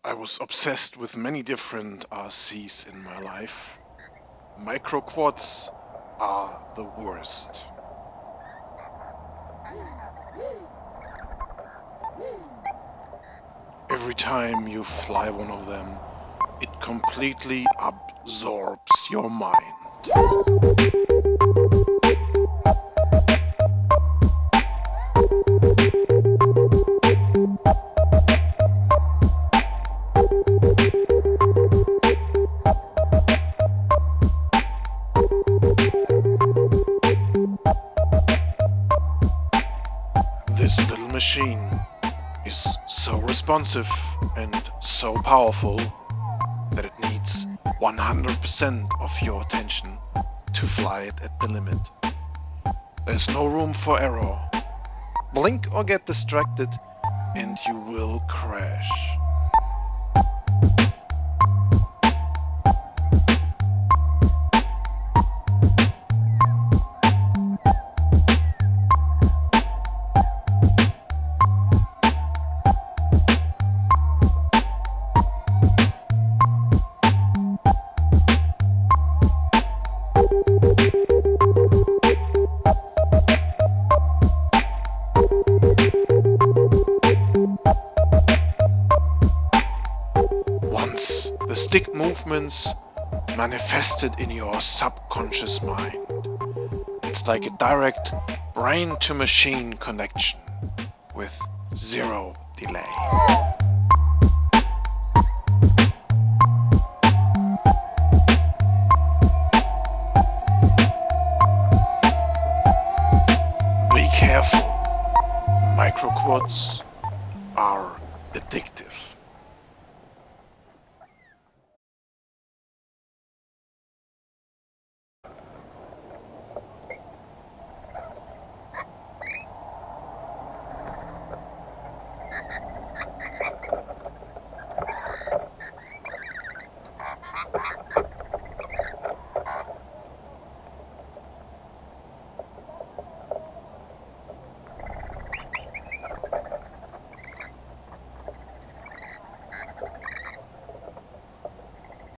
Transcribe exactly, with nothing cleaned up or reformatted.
I was obsessed with many different R Cs in my life. Micro quads are the worst. Every time you fly one of them, it completely absorbs your mind. This little machine is so responsive and so powerful that it needs one hundred percent of your attention to fly it at the limit. There's no room for error. Blink or get distracted and you will crash. Once the stick movements manifested in your subconscious mind, it's like a direct brain-to-machine connection with zero delay.